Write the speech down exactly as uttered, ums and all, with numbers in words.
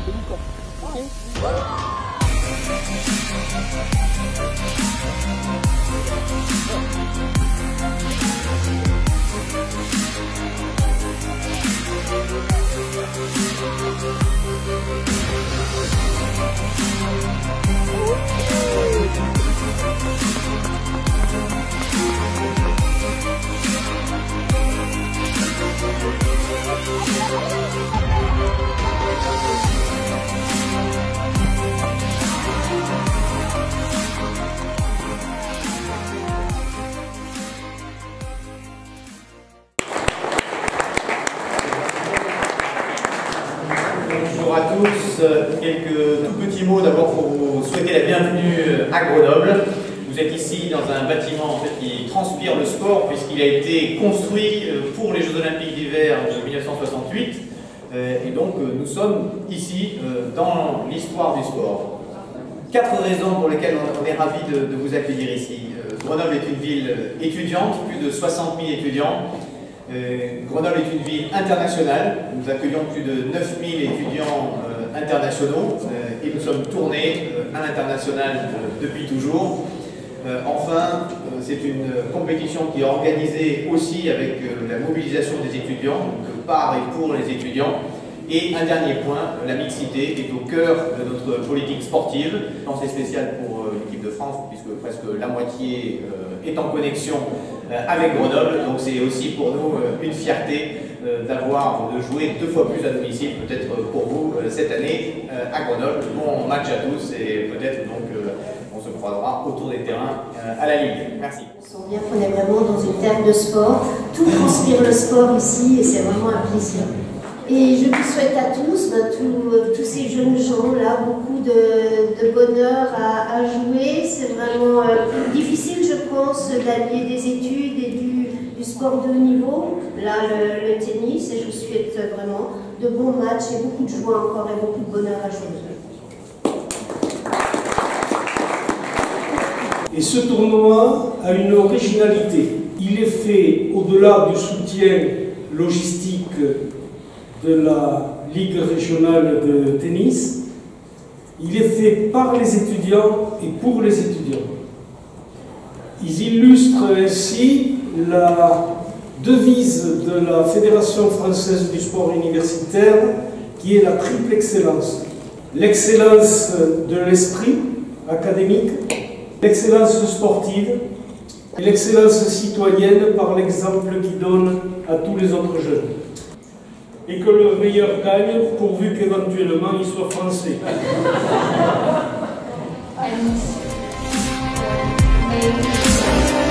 Bonjour à tous, quelques tout petits mots d'abord pour vous souhaiter la bienvenue à Grenoble. Vous êtes ici dans un bâtiment en fait, qui transpire le sport puisqu'il a été construit pour les Jeux Olympiques d'hiver de mille neuf cent soixante-huit et donc nous sommes ici dans l'histoire du sport. Quatre raisons pour lesquelles on est ravis de, de vous accueillir ici. Grenoble est une ville étudiante, plus de soixante mille étudiants. Euh, Grenoble est une ville internationale, nous accueillons plus de neuf mille étudiants euh, internationaux euh, et nous sommes tournés euh, à l'international euh, depuis toujours. Euh, enfin, euh, c'est une compétition qui est organisée aussi avec euh, la mobilisation des étudiants, donc par et pour les étudiants. Et un dernier point, la mixité est au cœur de notre politique sportive. C'est spécial pour euh, l'équipe de France puisque presque la moitié euh, est en connexion avec Grenoble, donc c'est aussi pour nous une fierté d'avoir de jouer deux fois plus à domicile, peut-être pour vous cette année à Grenoble. Bon match à tous et peut-être donc on se croisera autour des terrains à la Ligue. Merci. On sent bien qu'on est vraiment dans une terre de sport, tout transpire le sport ici et c'est vraiment un plaisir. Et je vous souhaite à tous, ben, tous, tous ces jeunes gens là, beaucoup de, de bonheur à, à jouer. C'est vraiment euh, difficile, je pense, d'allier des études et du, du sport de haut niveau. Là, le, le tennis, et je vous souhaite vraiment de bons matchs et beaucoup de joie encore et beaucoup de bonheur à jouer. Et ce tournoi a une originalité. Il est fait au-delà du soutien logistique de la Ligue régionale de tennis. Il est fait par les étudiants et pour les étudiants. Ils illustrent ainsi la devise de la Fédération française du sport universitaire qui est la triple excellence. L'excellence de l'esprit académique, l'excellence sportive et l'excellence citoyenne par l'exemple qu'il donne à tous les autres jeunes. Et que le meilleur gagne, pourvu qu'éventuellement il soit français. And, uh,